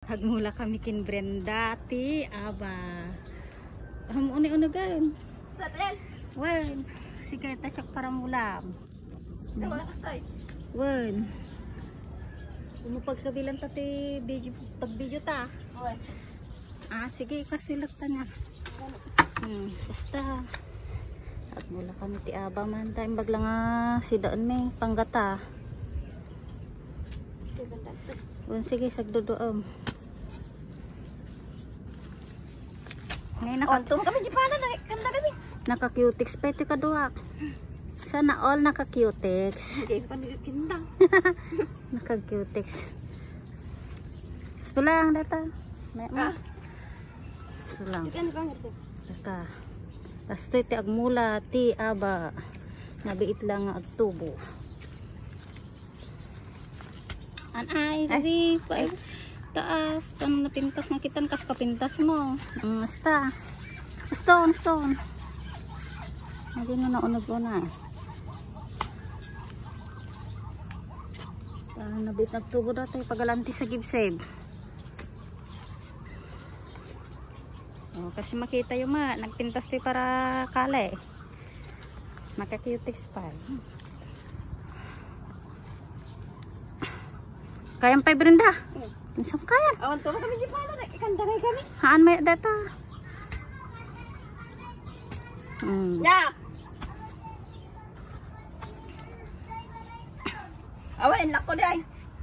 Hagmula kami kin Brenda ti aba. Uni-unagan. Tatel. Wen, sige ta siya para mulam. Wala ka stay. Wen. Umupagkabilan ta ti video pag video ta. Oy. Sige kasilat ta niya. Basta. At mula kami ti aba man ta imbag lang si daan ni panggata. Wen sige sagduduam. Ngayon Onto kami di pala na kanta kami. Naka-cutex pwede ka duwak. Sana all naka-cutex. Hindi pa nagkindang. Naka-cutex. Gusto lang data. Gusto lang. Ikan banget to. Data. Basta iti agmula ti aba. Nabiit lang nga agtubo. Anay, dali pa. Taas. Ano napintas nga kitan kas kapintas mo. Basta. Stone. Hindi na naunog-una eh. Nabit nagtubo dati pagalanti sa gibsave. Kasi makita yung nagpintas tayo para kala eh. Maka-cutex pa. Kayang pa Brenda? Saan kaya? Awan to kami di pala na ikanta kami. Haan may data? Ya. Awan lako di ay.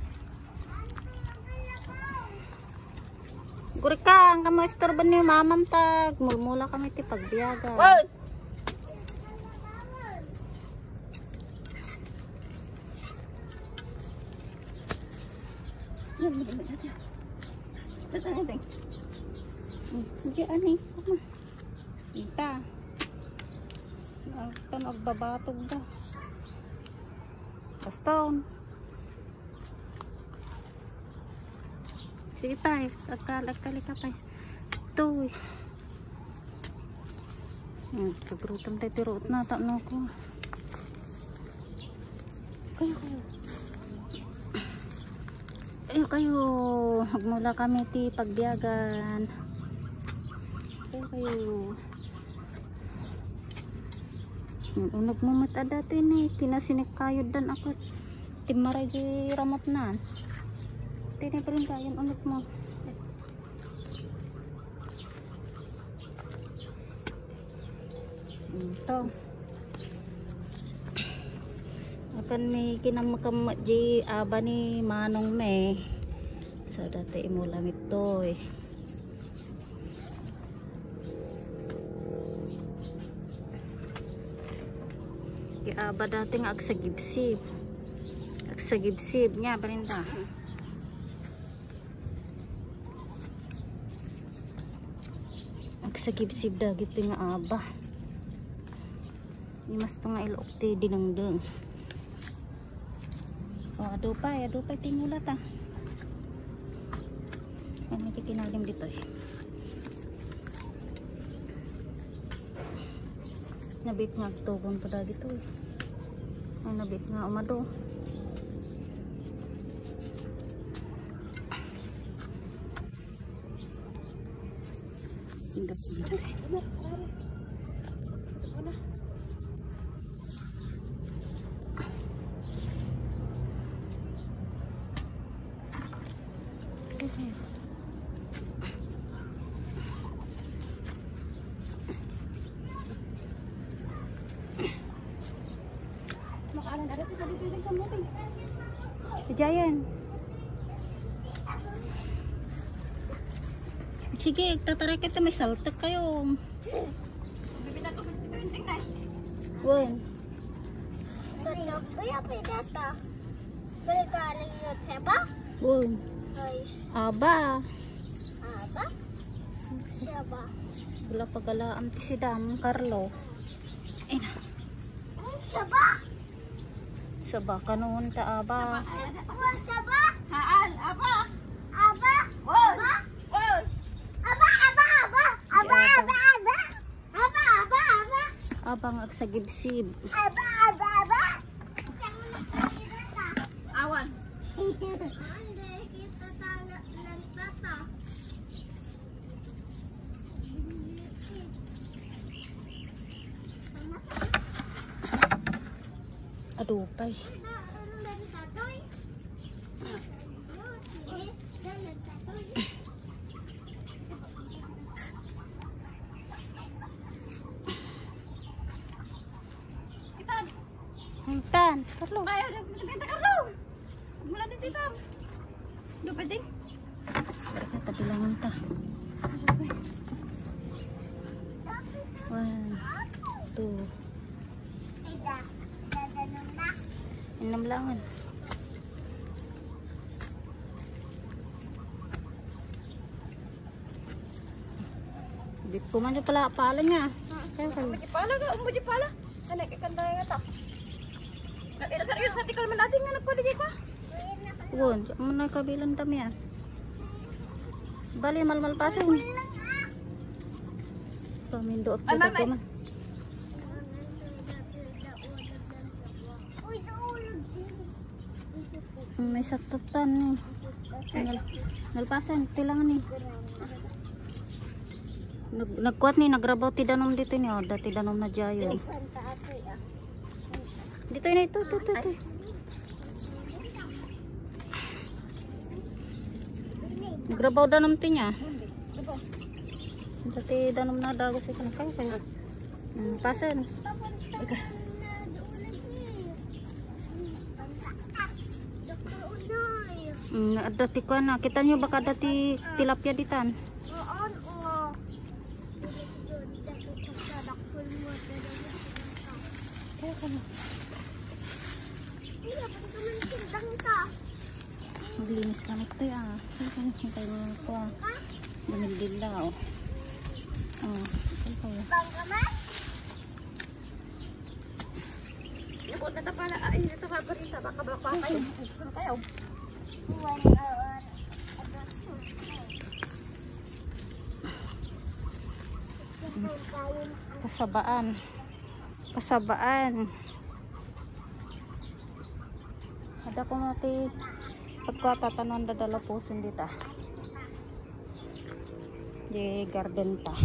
Guri ka, ang kamo istorban niyo mamam tag. Mulmula kami ti pagbiyaga. Wow. Hindi ani. Ita. Ito nagbabatog da. Baston. Sige pa eh. Agkali ka pa eh. Ito eh. Pagrutam tayo tirot na. Tano ko. Kayo. Magmula kami ti pagbiyagan. Kayo. Unog mo mata dati ni. Tinasinik kayo dan ako. Timaray di ramot na. Tinay pa rin tayo. Unog mo. Ito. Akan may kinamakamat di aba ni Manong me. So dati imulam ito eh. Aba dating agsagibsib. Agsagibsib niya Brenda. Agsagibsib dagit nga aba. Ni mas to nga ilok ti dinangdeng. Adupay tinula ta. Ano kitinalim dito eh. Nabit nga tugon to dagito eh. Ay nabit nga umado. Indot. Makalan ada kita dito ng kamuting. Jayan. Sige, tataray kita may saltek kayo. Bibina ko dito yung tingnan. Wen. Kuya pidata. Balik yun siapa? Wen. Aba. Aba? Siapa? Wala pagalaan ti si Dam Carlo. Ay na. Siapa? Saba kanon ta aba. Siapa? Haan, aba. Aba? Wow. Wow. Aba. Abang agsagibsib. Aba. Awan. Hindi kita tala ng tata. Madupay. Tan, Carlo. Ay, Tita Carlo. Mula din Tita. Di pwede. Tabilangan ta. 1, 2. Inamlangan. Di pumanyo pala pala niya. Kaya kayo. Umudi pala ka, umudi pala. Ano, ikanda nga ta. Serius, sa tikal man natin nga nagpwede ka. Won, muna kabilang dami yan. Bali malmal pasin. Pamindo Ay, ako mama. man. May saktutan ni. Nalpasan, tilangan ni. Nagkuat ni, nagrabaw ti danom dito ni. O, dati danom na jayo. Dito na ito. Nagrabaw danom ti niya. Dati danom na dago si kanakay. Pasan. Dati ko na. Kita nyo baka dati tilapia ditan. Maglinis kami ito ya. Hintay mo ito ah. Damil-dilaw. Yakot na ta pala. Ay, ito ka pa rin. Baka baka kayo. Saan kayo? Kasabaan. Ada ko mati pagkatatanon dadala po sindita. Di garden ta.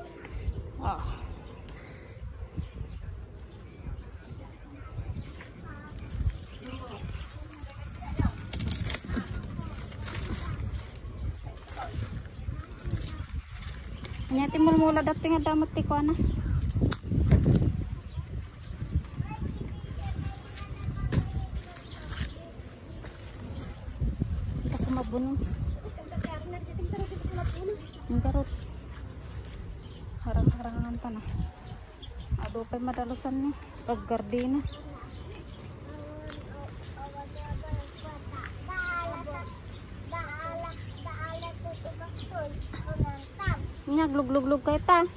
Nyati mula dati nga damot ti ko na. Kita ko mabuno. Ang garot. Harang-harangan ta na. Ado pa'y madalusan ni. Pag gardina. Nya glug-glug kay ta.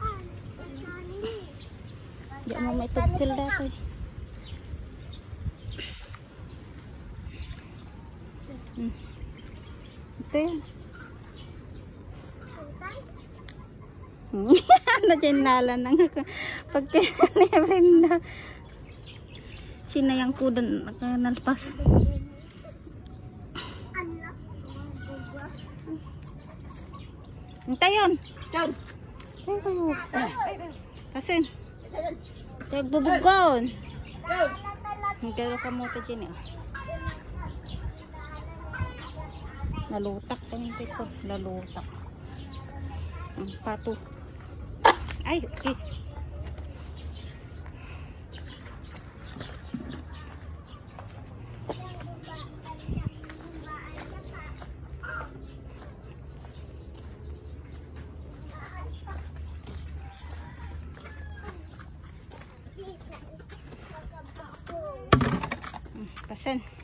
Di mo may tugtil dati. Ito yun. Ano dyan nalan ang pagka-nebrenda. Sinayang kudan nalpas. Hintay yun. Down. Kasin. Nagbubugaon. Down. Hintay ka mo ito dyan eh. Nalutak pa hintay ko. Nalutak. Ang pato. Ay, okay. Pasan.